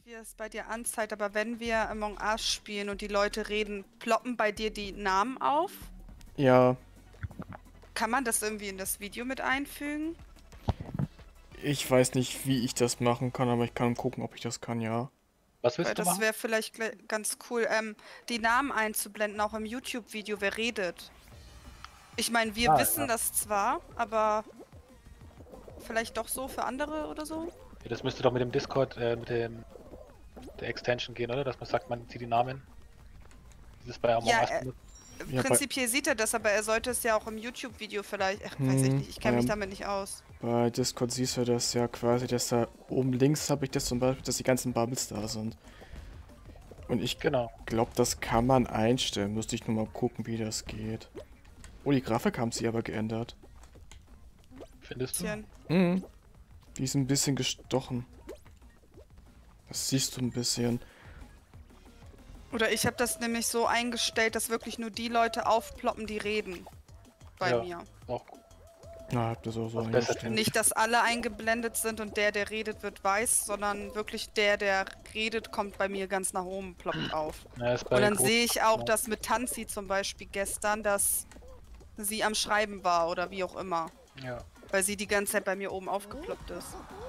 wie es bei dir anzeigt, aber wenn wir Among Us spielen und die Leute reden, ploppen bei dir die Namen auf? Ja, Kann man das irgendwie in das Video mit einfügen? ich weiß nicht, wie ich das machen kann, aber ich kann gucken, ob ich das kann, ja. Was Weil willst du das machen? wäre vielleicht ganz cool, die Namen einzublenden, auch im YouTube-Video, wer redet. Ich meine, wir wissen Ja. das zwar, aber vielleicht doch so für andere oder so? Ja, das müsste doch mit dem Discord, der Extension gehen, oder? Dass man sagt, man sieht die Namen. Dieses bei Among Ja, Us benutzt. Ja, prinzipiell sieht er das, aber er sollte es ja auch im YouTube-Video vielleicht. Ach, weiß ich nicht, ich kenne mich damit nicht aus. Bei Discord siehst du das ja quasi, dass da oben links habe ich das zum Beispiel, dass die ganzen Bubbles da sind. Und ich Genau. glaube, das kann man einstellen. Müsste ich nur mal gucken, wie das geht. Oh, die Grafik haben sie aber geändert. Findest du? Bisschen. Die ist ein bisschen gestochen. Das siehst du ein bisschen. Oder ich habe das nämlich so eingestellt, dass wirklich nur die Leute aufploppen, die reden. Bei Ja. mir. Auch Na, hab das auch so Was besser eingestellt. finde Nicht, dass alle eingeblendet sind und der redet, wird weiß, sondern wirklich der redet, kommt bei mir ganz nach oben, ploppt auf. Ja, ist bei Und dann großen- sehe ich auch, ja. dass mit Tanzi zum Beispiel gestern, dass sie am Schreiben war oder wie auch immer. Ja. Weil sie die ganze Zeit bei mir oben aufgeploppt ist.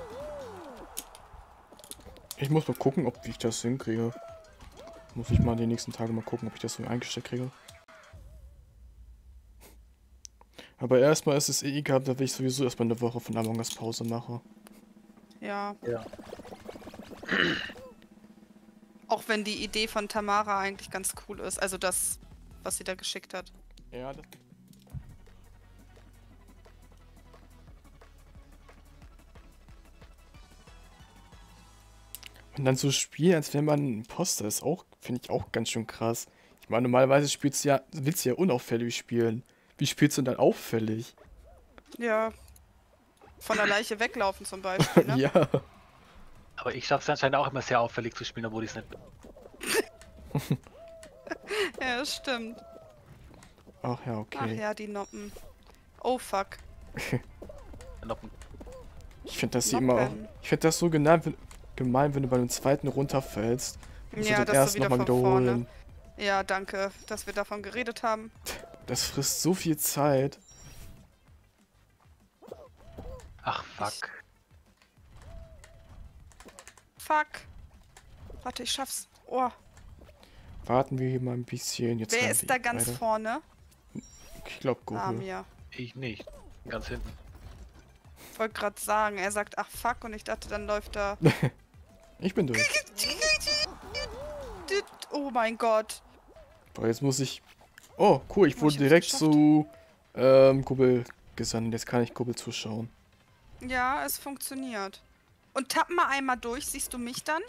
Ich muss mal gucken, ob ich das hinkriege. Muss ich mal die nächsten Tage mal gucken, ob ich das so eingestellt kriege. Aber erstmal ist es eh egal, da will ich sowieso erstmal eine Woche von Among Us Pause mache. Ja. Ja. Auch wenn die Idee von Tamara eigentlich ganz cool ist. Also das, was sie da geschickt hat. Ja, das... Und dann so spielen, als wenn man ein Imposter ist, auch, finde ich auch ganz schön krass. Ich meine, normalerweise spielst du ja, willst du ja unauffällig spielen. Wie spielst du denn dann auffällig? Ja. Von der Leiche weglaufen zum Beispiel, ne? Ja. Aber ich schaffe es anscheinend auch immer sehr auffällig zu spielen, obwohl ich es nicht bin. Ja, das stimmt. Ach ja, Ach okay. ja, die Noppen. Oh fuck. Noppen. Ich finde das hier immer auch, Noppen. ich finde das so gemein, wenn du bei dem zweiten runterfällst. Musst Ja, du den dass du ersten wieder nochmal von vorne. wiederholen. Ja, danke, dass wir davon geredet haben. Das frisst so viel Zeit. Ach, fuck. Fuck. Warte, ich schaff's. Oh. Warten wir hier mal ein bisschen. Jetzt Wer rennen ist wir da ganz weiter. vorne? Ich glaube Google. Ja. Ich nicht. Ganz hinten. Ich wollte gerade sagen, er sagt ach fuck und ich dachte, dann läuft da. Ich bin durch. Oh mein Gott. Boah, jetzt muss ich... Oh, cool. Ich Oh, wurde ich hab's direkt geschafft. zu Kubbel gesandt. Jetzt kann ich Kubbel zuschauen. Ja, es funktioniert. Und tapp mal einmal durch, siehst du mich dann?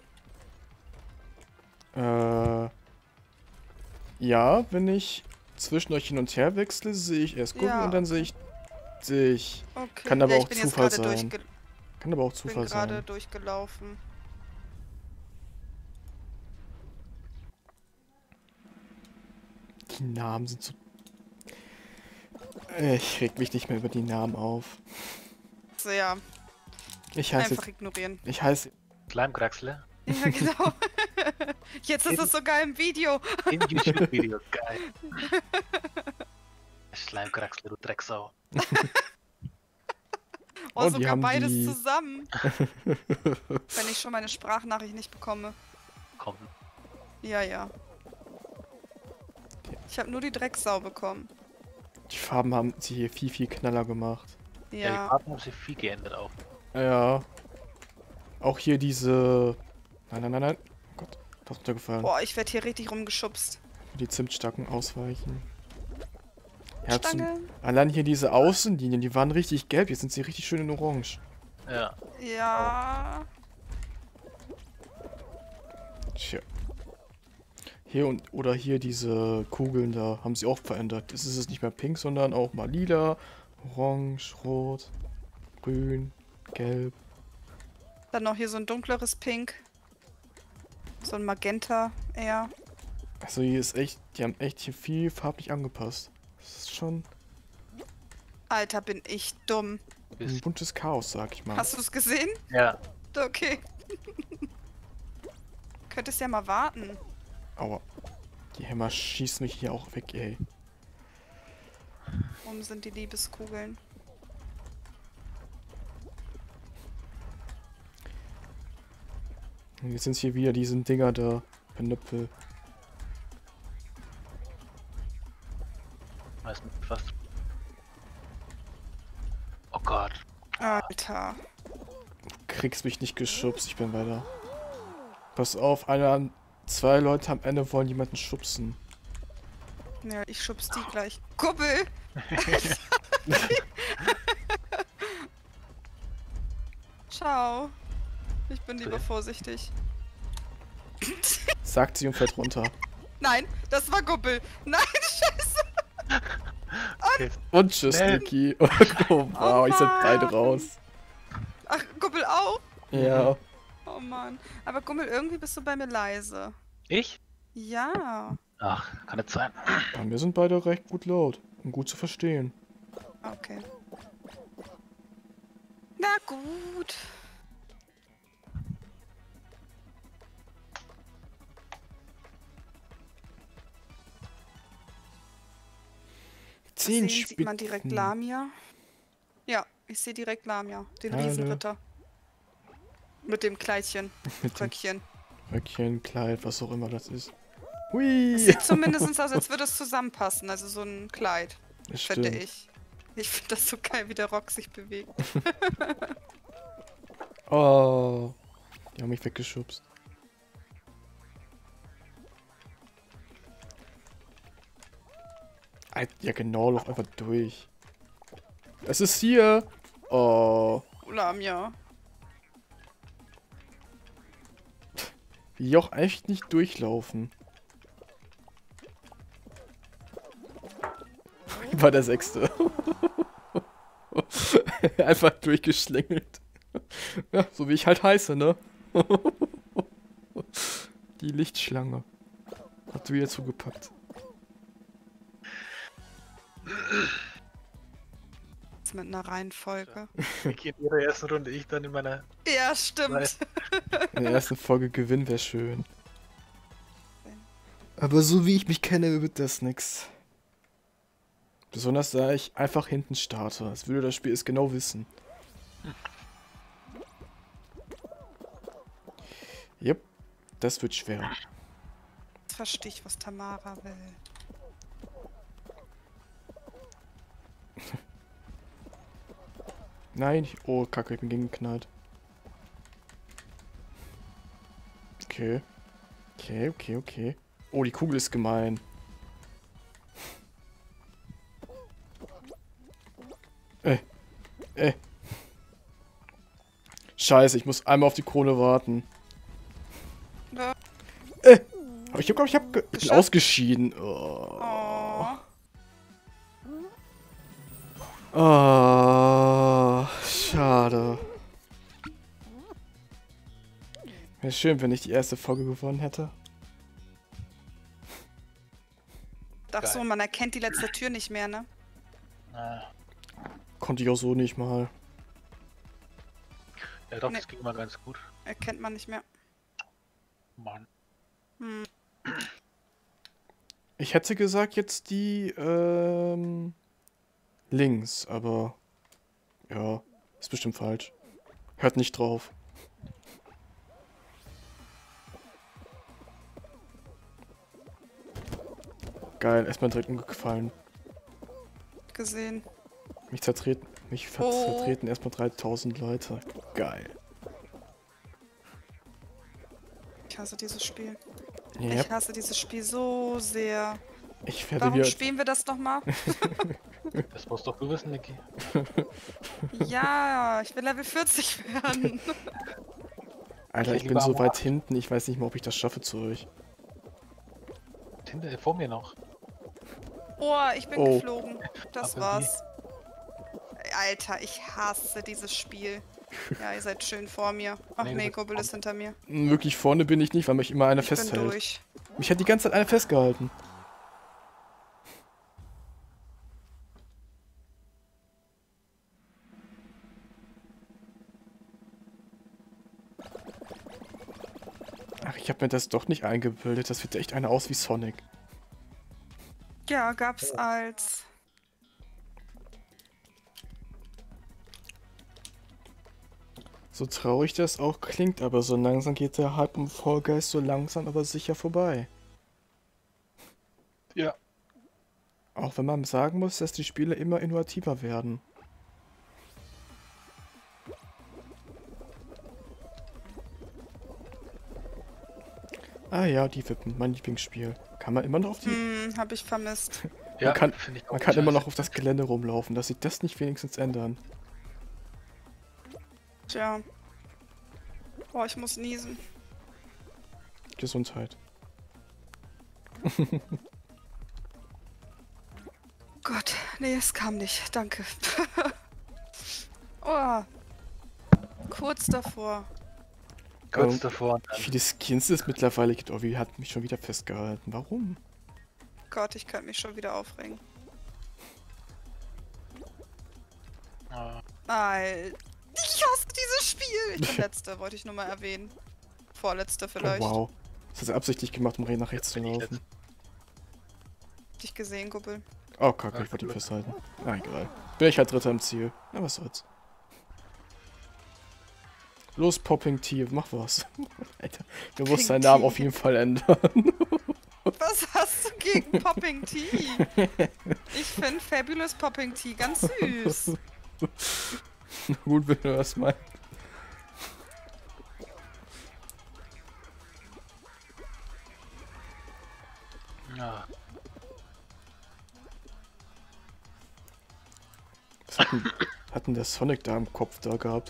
Ja, wenn ich zwischen euch hin und her wechsle, sehe ich erst Kubbel Ja. und dann sehe ich dich. Okay. Kann aber ja, ich auch bin jetzt Zufall gerade sein. Kann aber auch Zufall bin gerade sein. durchgelaufen. Die Namen sind so... Ich reg mich nicht mehr über die Namen auf. So, ja, Ich heiße einfach jetzt... ignorieren. Ich heiße... Schleimkraxle. Ja, genau. Jetzt ist es sogar im Video. In YouTube-Video. Geil. Schleimkraxle, du Drecksau. Oh, Oh, die sogar haben beides die- zusammen. Wenn ich schon meine Sprachnachricht nicht bekomme. Komm. Ja, ja. Ich habe nur die Drecksau bekommen. Die Farben haben sie hier viel knaller gemacht. Ja, die Ja. Farben haben sich viel geändert auch. Ja. Auch hier diese... Nein. Oh Gott, das ist runtergefallen. Boah, ich werde hier richtig rumgeschubst. Die Zimtstacken ausweichen. Ja, Stange. allein hier diese Außenlinien, die waren richtig gelb. Jetzt sind sie richtig schön in Orange. Ja. Ja. Tja. Hier oder hier diese Kugeln da haben sie auch verändert. Jetzt ist es nicht mehr pink, sondern auch mal lila, orange, rot, grün, gelb. Dann noch hier so ein dunkleres Pink. So ein Magenta eher. Also hier ist echt, die haben echt hier viel farblich angepasst. Das ist schon Alter, bin ich dumm. ein buntes Chaos, sag ich mal. Hast du es gesehen? Ja. Okay. Könntest ja mal warten. Aua. Die Hämmer schießen mich hier auch weg, ey. Warum sind die Liebeskugeln? Und jetzt sind hier wieder diese Dinger da. Penöppel. Weiß nicht, was. Oh Gott. Alter. Kriegst mich nicht geschubst, ich bin weiter. Pass auf, zwei Leute am Ende wollen jemanden schubsen. Ja, ich schubs die gleich. Kuppel! Ciao. Ich bin lieber vorsichtig. Sagt sie und fällt runter. Nein, das war Kuppel. Nein, scheiße. Okay. Und tschüss, Nee. Niki. Oh, wow, ich sind beide raus. Ach, Kuppel auch? Ja. Oh Mann. Aber Gummel, irgendwie bist du bei mir leise. Ich? Ja. Ach, kann nicht sein. Bei mir sind beide recht gut laut und gut zu verstehen. Okay. Na gut. Zehn Sieht man direkt Spitzen. Lamia? Ja, ich sehe direkt Lamia. Den Hallo. Riesenritter. Mit dem Kleidchen. Mit dem Röckchen. Röckchen, Kleid, was auch immer das ist. Hui! Es sieht zumindest aus, als würde es zusammenpassen. Also so ein Kleid, Das finde stimmt. ich. Ich finde das so geil, wie der Rock sich bewegt. Oh. Die haben mich weggeschubst. Ja genau, lauf einfach durch. Es ist hier. Oh. Lamia. Wie auch echt nicht durchlaufen. Wie war der sechste? Einfach durchgeschlängelt. Ja, so wie ich halt heiße, ne? Die Lichtschlange. Hat wieder zugepackt. Jetzt mit einer Reihenfolge. Niki in ihrer ersten Runde, ich dann in meiner. Ja, stimmt. In der ersten Folge gewinnen wäre schön. Aber so wie ich mich kenne, wird das nix. Besonders da ich einfach hinten starte. Als würde das Spiel es genau wissen. Yep, das wird schwer. Jetzt verstehe ich, was Tamara will. Nein, oh Kacke, ich bin gegengeknallt. Okay. Okay. Oh, die Kugel ist gemein. Scheiße, ich muss einmal auf die Krone warten. Ja. Aber ich bin Geschafft. ausgeschieden. Oh. Oh. Oh, schade. Wäre schön, wenn ich die erste Folge gewonnen hätte. Ach so, man erkennt die letzte Tür nicht mehr, ne? Konnte ich auch so nicht mal. Ja doch, Nee. das ging mal ganz gut. Erkennt man nicht mehr. Mann. Hm. Ich hätte gesagt jetzt die, links, aber ja, ist bestimmt falsch. Hört nicht drauf. Geil, erstmal direkt umgefallen. Gesehen. Mich zertreten Oh. vertreten erstmal 3000 Leute. Geil. Ich hasse dieses Spiel. Yep. Ich hasse dieses Spiel so sehr. Ich werde Warum wieder. spielen wir das nochmal? Das musst doch du wissen, Niki. Ja, ich will Level 40 werden. Alter, Ich ich bin lieber so am weit Arsch. hinten, ich weiß nicht mal, ob ich das schaffe zu euch. Vor mir noch. Oh, ich bin Oh. geflogen. Das Aber war's. Alter, ich hasse dieses Spiel. Ja, ihr seid schön vor mir. Ach Nee, du nee, bist Gobbel ist hinter mir. Wirklich vorne bin ich nicht, weil mich immer einer Ich bin festhält. durch. Mich hat die ganze Zeit einer festgehalten. Ach, ich habe mir das doch nicht eingebildet. Das sieht echt einer aus wie Sonic. Ja, gab's als... So traurig das auch klingt, aber so langsam geht der Hype um Fall Guys so langsam aber sicher vorbei. Ja. Auch wenn man sagen muss, dass die Spiele immer innovativer werden. Ah ja, die Wippen, mein Lieblingsspiel. Kann man immer noch auf die... hab ich vermisst. Ja, kann, finde ich auch man kann immer scheiße. noch auf das Gelände rumlaufen, dass sie das nicht wenigstens ändern. Tja. Boah, ich muss niesen. Gesundheit. Gott, nee, es kam nicht. Danke. Oh. Kurz davor. Kurz davor. Und Wie dann, viele Skins es mittlerweile gibt. Oh, wie hat mich schon wieder festgehalten. Warum? Gott, ich könnte mich schon wieder aufregen. Nein. Ich hasse dieses Spiel. Ich bin letzte, wollte ich nur mal erwähnen. Vorletzte Oh, vielleicht. wow. Das hat er absichtlich gemacht, um nach rechts zu bin ich laufen. Dich gesehen, Gubbel. Oh, kacke, ich wollte ihn festhalten. Na, egal. Bin ich halt Dritter im Ziel. Na, was soll's. Los, Popping T, mach was. Alter, du musst deinen Tea. Namen auf jeden Fall ändern. Was hast du gegen Popping Tea? Ich finde Fabulous Popping Tea ganz süß. Gut, wenn du das meinst. ja. Was hat denn der Sonic da im Kopf da gehabt?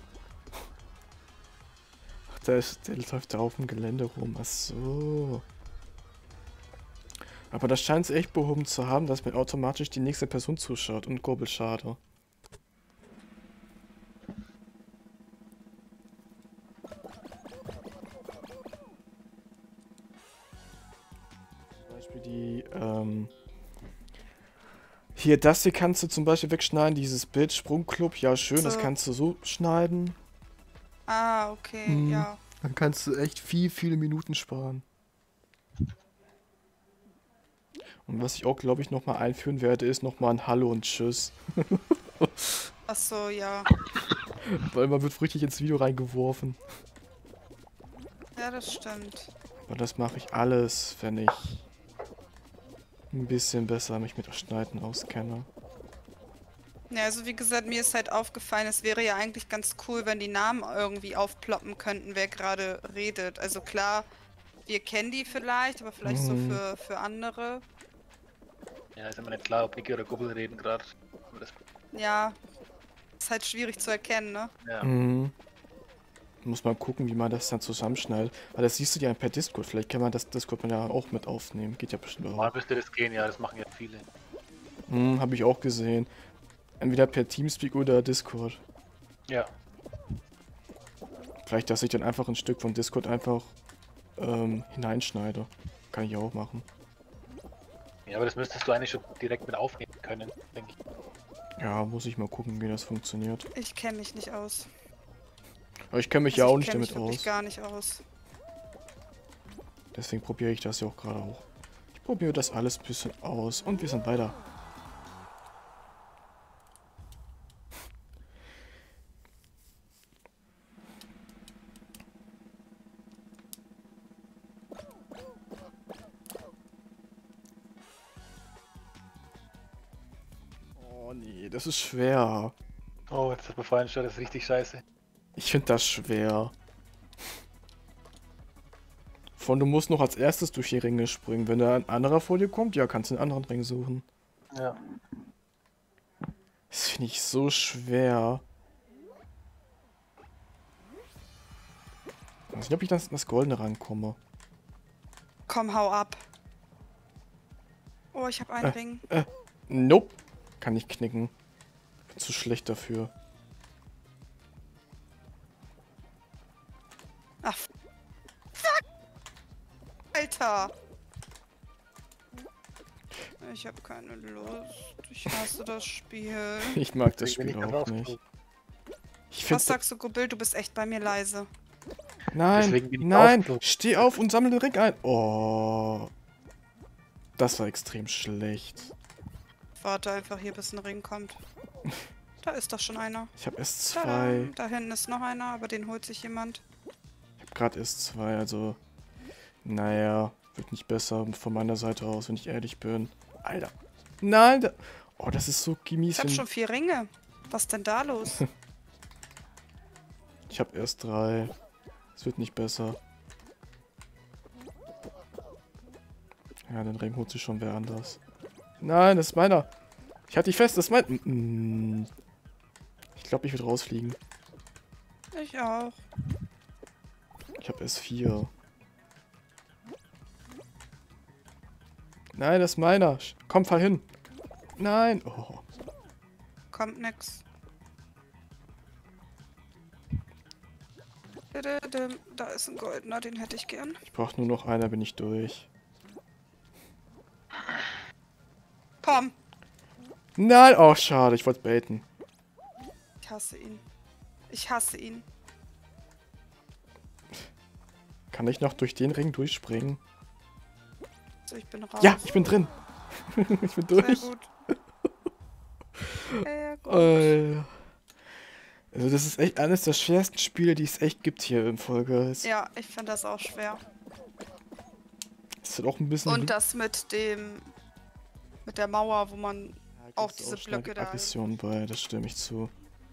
Ach, der läuft da auf dem Gelände rum. Ach so. Aber das scheint es echt behoben zu haben, dass mir automatisch die nächste Person zuschaut und Gobel schade. Zum Beispiel die, hier, das hier kannst du zum Beispiel wegschneiden, dieses Bild, Sprungclub, ja schön, das So. kannst du so schneiden. Ah, okay, Mhm. ja. Dann kannst du echt viele Minuten sparen. Und was ich auch, glaube ich, nochmal einführen werde, ist nochmal ein Hallo und Tschüss. Ach so, ja. Weil man wird richtig ins Video reingeworfen. Ja, das stimmt. Aber das mache ich alles, wenn ich ein bisschen besser mich mit das Schneiden auskenne. Ja, also wie gesagt, mir ist halt aufgefallen, es wäre ja eigentlich ganz cool, wenn die Namen irgendwie aufploppen könnten, wer gerade redet. Also klar, wir kennen die vielleicht, aber vielleicht so Mhm. für andere. Ja, ist immer nicht klar, ob Niki oder Gubbel reden gerade. Ja, ist halt schwierig zu erkennen, ne? Ja. Mhm. Muss mal gucken, wie man das dann zusammenschneidet. Aber das siehst du ja per Discord. Vielleicht kann man das Discord ja auch mit aufnehmen. Geht ja bestimmt Mal auch. müsste das gehen, ja, das machen ja viele. Habe ich auch gesehen. Entweder per Teamspeak oder Discord. Ja. Vielleicht, dass ich dann einfach ein Stück von Discord einfach hineinschneide. Kann ich auch machen. Ja, aber das müsstest du eigentlich schon direkt mit aufnehmen können, denke ich. Ja, muss ich mal gucken, wie das funktioniert. Ich kenne mich nicht aus. Aber ich kenne mich Also ja auch ich nicht kenn damit mich wirklich aus. gar nicht aus. Deswegen probiere ich das ja auch gerade auch. Ich probiere das alles ein bisschen aus und wir sind weiter. Oh nee, das ist schwer. Oh, jetzt hat mir vorhin schon, das ist richtig scheiße. Ich finde das schwer. Du musst noch als erstes durch die Ringe springen. Wenn da ein anderer vor dir kommt, ja, kannst du einen anderen Ring suchen. Ja. Das finde ich so schwer. Ich weiß nicht, ob ich das Goldene rankomme. Komm, hau ab. Oh, ich habe einen Ring. Nope. Kann ich knicken. Bin zu schlecht dafür. Ach, fuck! Alter! Ich habe keine Lust. Ich hasse das Spiel. Ich mag das Deswegen bin Spiel ich da auch drauf nicht. gekommen. Ich Was finde, sagst du, Gubild? Du bist echt bei mir leise. Nein, Deswegen bin ich nein, aufgeflogen. steh auf und sammle den Ring ein. Oh, das war extrem schlecht. Warte einfach hier, bis ein Ring kommt. Da ist doch schon einer. Ich habe erst Tada, zwei. da hinten ist noch einer, aber den holt sich jemand. Ich habe gerade erst zwei, also... Naja, wird nicht besser von meiner Seite aus, wenn ich ehrlich bin. Alter. Nein, da... Oh, das ist so mies. Ich hab schon 4 Ringe. Was denn da los? Ich habe erst 3. Es wird nicht besser. Ja, den Ring holt sich schon wer anders. Nein, das ist meiner. Ich halte dich fest, das ist mein... Ich glaube, ich würde rausfliegen. Ich auch. Ich habe erst 4. Nein, das ist meiner. Komm, fall hin. Nein. Oh. Kommt nix. Da ist ein goldener, den hätte ich gern. Ich brauche nur noch einer, bin ich durch. Komm! Nein, oh, schade, ich wollte baiten. Ich hasse ihn. Ich hasse ihn. Kann ich noch durch den Ring durchspringen? So, ich bin raus. Ja, ich bin drin. Ich bin Sehr durch. gut. Sehr gut. Also das ist echt eines der schwersten Spiele, die es echt gibt hier in Folge. Es Ja, ich finde das auch schwer. ist halt auch ein bisschen... Und das mit dem... mit der Mauer, wo man Ja, auch gibt's diese schnell Blöcke da... Aggression bei, das stimme ich zu.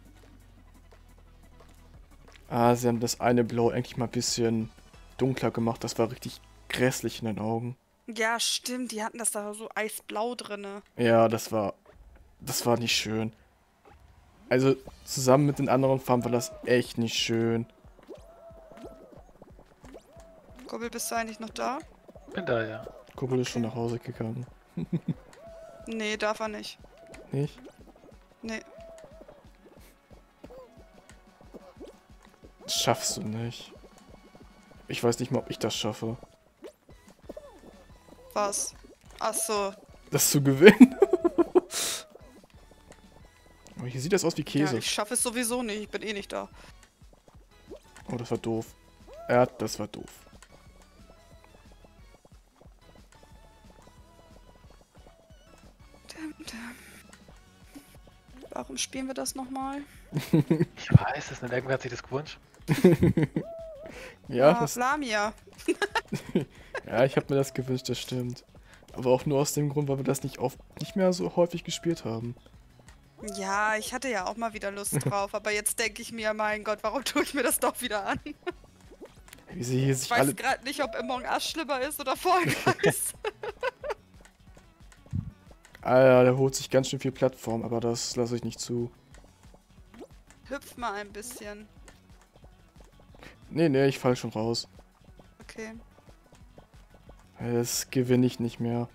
Ah, sie haben das eine Blau eigentlich mal ein bisschen dunkler gemacht. Das war richtig grässlich in den Augen. Ja, stimmt. Die hatten das da so eisblau drinne. Ja, das war nicht schön. Also zusammen mit den anderen Farben war das echt nicht schön. Kurbel, bist du eigentlich noch da? Bin da, ja. Kuppel ist schon nach Hause gegangen. Nee, darf er nicht. Nicht? Nee. Das schaffst du nicht. Ich weiß nicht mal, ob ich das schaffe. Was? Ach so. Das zu gewinnen. Aber hier sieht das aus wie Ja, Käse. ich schaffe es sowieso nicht. Ich bin eh nicht da. Oh, das war doof. Ja, das war doof. Warum spielen wir das nochmal? Ich weiß es nicht, irgendwer hat sich das gewünscht. Ja, Lamia. ja, ich habe mir das gewünscht, das stimmt. Aber auch nur aus dem Grund, weil wir das nicht mehr so häufig gespielt haben. Ja, ich hatte ja auch mal wieder Lust drauf, aber jetzt denke ich mir, mein Gott, warum tue ich mir das doch wieder an? Wie sie hier Ich sich weiß alle... gerade nicht, ob Among Us schlimmer ist oder Fall Guys. Alter, der holt sich ganz schön viel Plattform, aber das lasse ich nicht zu. Hüpf mal ein bisschen. Nee, ich fall schon raus. Okay. Das gewinne ich nicht mehr.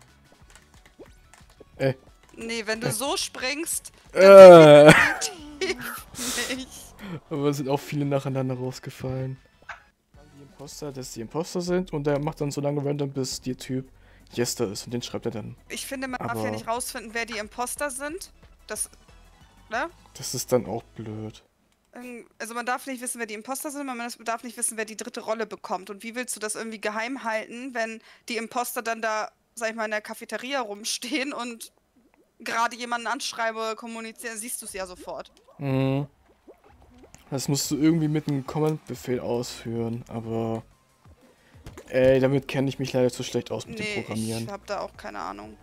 Nee, wenn du so springst, Äh. definitiv nicht. Aber es sind auch viele nacheinander rausgefallen. Die Imposter, dass die Imposter sind und der macht dann so lange random, bis der Typ Jester ist und den schreibt er dann. Ich finde, man darf Aber- ja nicht rausfinden, wer die Imposter sind. Das, ne? Das ist dann auch blöd. Also man darf nicht wissen, wer die Imposter sind, man darf nicht wissen, wer die dritte Rolle bekommt. Und wie willst du das irgendwie geheim halten, wenn die Imposter dann da, sag ich mal, in der Cafeteria rumstehen und gerade jemanden anschreibe, kommunizieren, siehst du es ja sofort. Mhm. Das musst du irgendwie mit einem Command-Befehl ausführen, aber... Ey, damit kenne ich mich leider zu schlecht aus mit dem Nee, Programmieren. ich hab da auch keine Ahnung.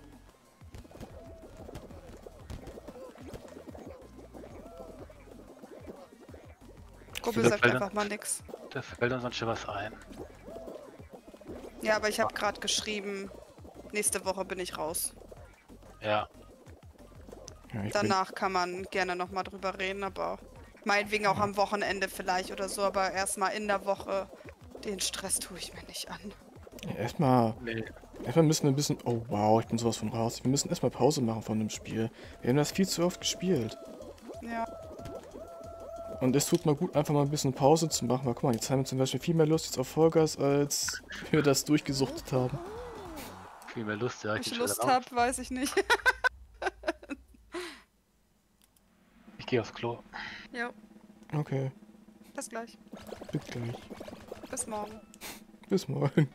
Kuppel Da sagt fällt einfach mal nix. Da fällt uns sonst schon was ein. Ja, aber ich habe gerade geschrieben, nächste Woche bin ich raus. Ja. Ja, ich bin, Danach kann man gerne nochmal drüber reden, aber meinetwegen auch am Wochenende vielleicht oder so, aber erstmal in der Woche. Den Stress tue ich mir nicht an. ja, erstmal Nee. müssen wir ein bisschen... Oh wow, ich bin sowas von raus. Wir müssen erstmal Pause machen von dem Spiel. Wir haben das viel zu oft gespielt. Ja. Und es tut mal gut, einfach mal ein bisschen Pause zu machen. Weil guck mal, jetzt haben wir zum Beispiel viel mehr Lust jetzt auf Fall Guys, als wir das durchgesuchtet haben. Viel mehr Lust, ja. Ob ich geh Lust schon raus. habe, weiß ich nicht. Ich gehe aufs Klo. Jo, Okay, bis gleich. bis gleich. Bis morgen. Bis morgen.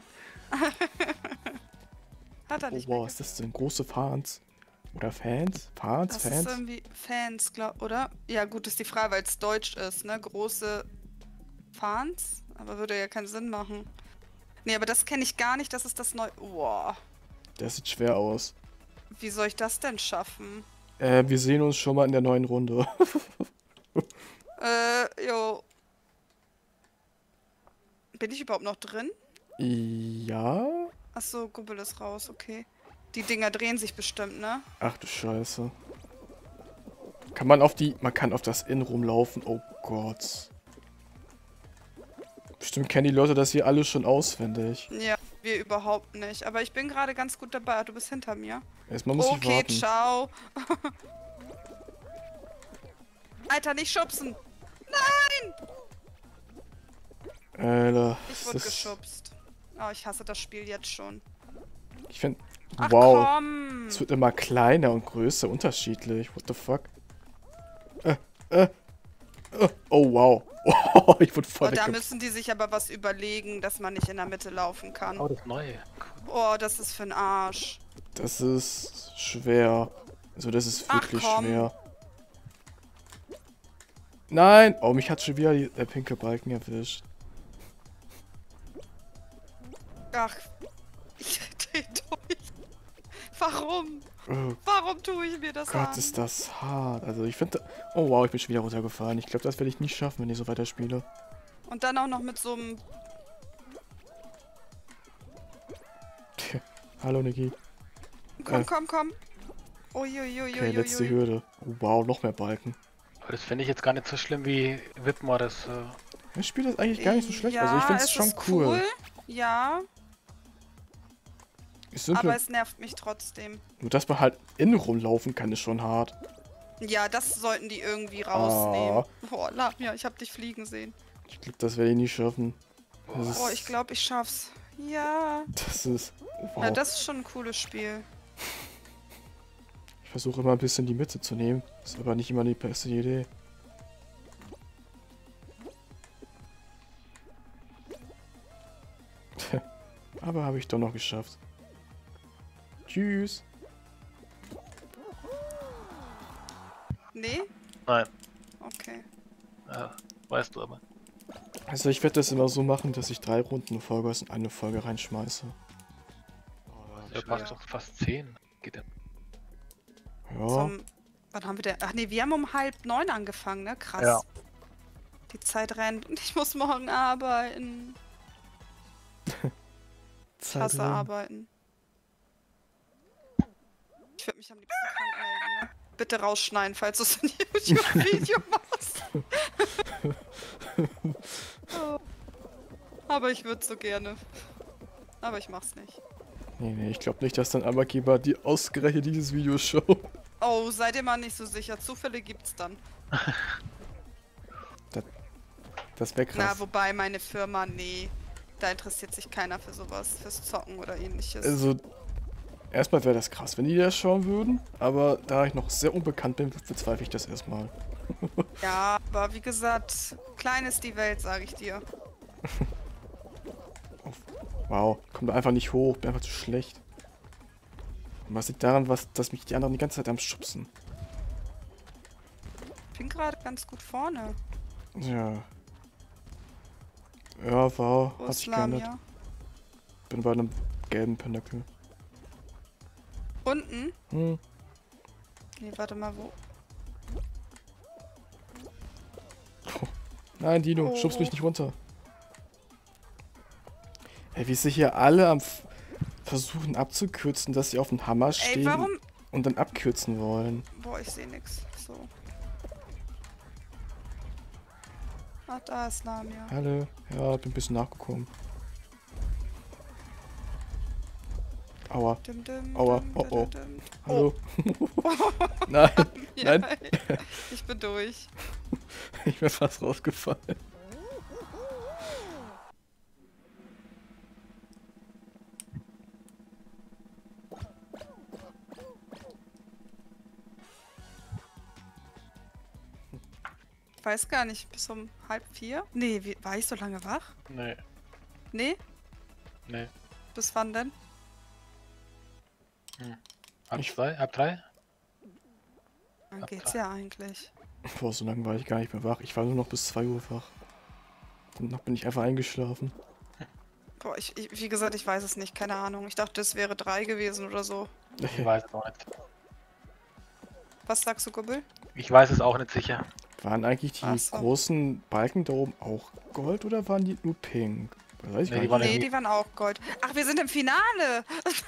Hat er Oh, nicht wow, mehr ist das denn? Große Fans? Oder Fans? Fans? Das ist Fans? irgendwie Fans, oder? Ja, gut, ist die Frage, weil es Deutsch ist, ne? Große Fans? Aber würde ja keinen Sinn machen. Nee, aber das kenne ich gar nicht, das ist das neue... Boah, Das sieht schwer aus. wie soll ich das denn schaffen? Wir sehen uns schon mal in der neuen Runde. Jo. Bin ich überhaupt noch drin? Ja? Achso, Gubbel ist raus, okay. Die Dinger drehen sich bestimmt, ne? Ach du Scheiße. Kann man auf die... Man kann auf das Inn rumlaufen. Oh Gott. Bestimmt kennen die Leute das hier alle schon auswendig. Ja, wir überhaupt nicht. Aber ich bin gerade ganz gut dabei. Du bist hinter mir. Erstmal muss ich Okay, warten. ciao. Alter, nicht schubsen. Alter, Ich ist wurde das... geschubst. Oh, ich hasse das Spiel jetzt schon. Ich finde... Ach Wow. komm. Es wird immer kleiner und größer, unterschiedlich. What the fuck? Oh, wow. Oh, ich wurde voll Oh, da wegge... müssen die sich aber was überlegen, dass man nicht in der Mitte laufen kann. Oh, das neue. Oh, das ist für ein Arsch. Das ist schwer. Also das ist Ach, wirklich komm. schwer. Nein! Oh, mich hat schon wieder der pinke Balken erwischt. Ach, ich dreh durch. Warum? Oh Warum tue ich mir das Gott, an? ist das hart. Also ich finde... Oh wow, ich bin schon wieder runtergefallen. Ich glaube, das werde ich nicht schaffen, wenn ich so weiterspiele. Und dann auch noch mit so einem... Hallo, Niki. Komm, komm, komm. Uiuiuiui. Okay, letzte Hürde. Oh, wow, noch mehr Balken. Aber das finde ich jetzt gar nicht so schlimm wie Whitmore das. Das Spiel ist eigentlich gar nicht so schlecht. Ja, Also ich finde es es schon ist cool. Ja, Ist simpel. aber es nervt mich trotzdem. Nur dass man halt innen rumlaufen kann, ist schon hart. Ja, das sollten die irgendwie rausnehmen. Ah. Boah, Lamia, ich hab dich fliegen sehen. Ich glaube, das werde ich nie schaffen. Das Boah, ist... ich glaube, ich schaff's. Ja. Das ist... Wow. Ja, das ist schon ein cooles Spiel. Ich versuche immer ein bisschen die Mitte zu nehmen. Ist aber nicht immer die beste Idee. Aber habe ich doch noch geschafft. Tschüss. Nee? Nein, Okay. weißt du aber. Also ich werde das immer so machen, dass ich 3 Runden Vollgas in eine Folge reinschmeiße. Der passt doch fast 10. Geht ja. Ja, Wann haben wir denn? Ach nee, wir haben um 8:30 angefangen, ne? Krass. Ja. Die Zeit rennt und ich muss morgen arbeiten. Ich Zeit hasse rum. arbeiten. Ich würde mich am liebsten krank melden, ne? Bitte rausschneiden, falls du es ein YouTube-Video machst. Oh. Aber ich würde so gerne. Aber ich mach's nicht. Nee, ich glaube nicht, dass dein Arbeitgeber die ausgerechnet dieses Video schaut. Oh, seid ihr mal nicht so sicher. Zufälle gibt's dann. Das wäre Na, krass. wobei meine Firma, nee. Da interessiert sich keiner für sowas, fürs Zocken oder ähnliches. Also, erstmal wäre das krass, wenn die das schauen würden. Aber da ich noch sehr unbekannt bin, bezweifle ich das erstmal. Ja, aber wie gesagt, klein ist die Welt, sage ich dir. Wow, kommt einfach nicht hoch, bin einfach zu schlecht. Und was liegt daran, dass mich die anderen die ganze Zeit am Schubsen? Ich bin gerade ganz gut vorne. Ja. Ja, wow, Wo hat ist sich geändert. Lamia? Bin bei einem gelben Pinnacle. Unten? Hm. Nee, warte mal, wo? Nein, Dino, Oh. schubst mich nicht runter. Ey, wie sie hier alle am versuchen abzukürzen, dass sie auf dem Hammer stehen Ey, warum? und dann abkürzen wollen. Boah, ich sehe nix. So. Ach, da ist Lamia. Hallo, ja, bin ein bisschen nachgekommen. Aua, Dim, dim, Aua, dim, oh, dim, oh. dim. hallo. Nein, Ja, nein, ich bin durch. ich bin fast rausgefallen. Ich weiß gar nicht, bis um 3:30? Nee, war ich so lange wach? Nee. Nee? Nee. Bis wann denn? Ab Ich- 2, ab 3? Dann Ab geht's 3. ja eigentlich. Boah, so lange war ich gar nicht mehr wach. Ich war nur noch bis 2 Uhr wach. Danach bin ich einfach eingeschlafen. Boah, wie gesagt, ich weiß es nicht, keine Ahnung. Ich dachte, es wäre 3 gewesen oder so. Ich weiß es auch nicht. Was sagst du, Gubbel? Ich weiß es auch nicht sicher. Waren eigentlich die Ach so. großen Balken da oben auch Gold oder waren die nur pink? Weiß ich Nee, gar die waren nicht. Nee, irgendwie- die waren auch Gold. Ach, wir sind im Finale!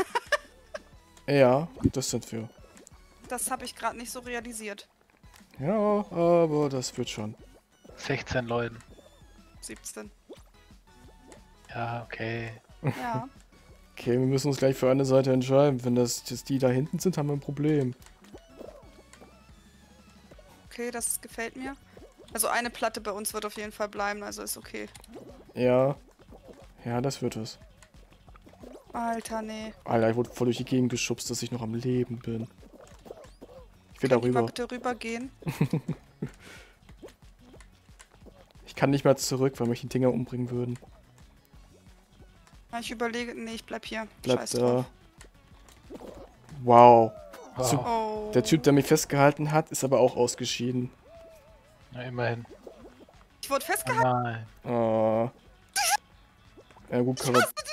Ja, das sind wir. Das habe ich gerade nicht so realisiert. Ja, aber das wird schon. 16 Leuten. 17. Ja, okay. Ja. Okay, wir müssen uns gleich für eine Seite entscheiden. Wenn das die da hinten sind, haben wir ein Problem. Okay, das gefällt mir. Also eine Platte bei uns wird auf jeden Fall bleiben, also ist okay. Ja. Ja, das wird es. Alter, nee. Alter, ich wurde voll durch die Gegend geschubst, dass ich noch am Leben bin. Ich will Könnt ihr mal darüber. bitte rübergehen? Ich kann nicht mehr zurück, weil mich die Dinger umbringen würden. Ja, ich überlege, nee, ich bleib hier. Bleib Scheiß da. drauf. Wow. Wow. Oh. Der Typ, der mich festgehalten hat, ist aber auch ausgeschieden. Na, immerhin. Ich wurde Oh festgehalten. nein. Oh. Ja gut, Ich wusste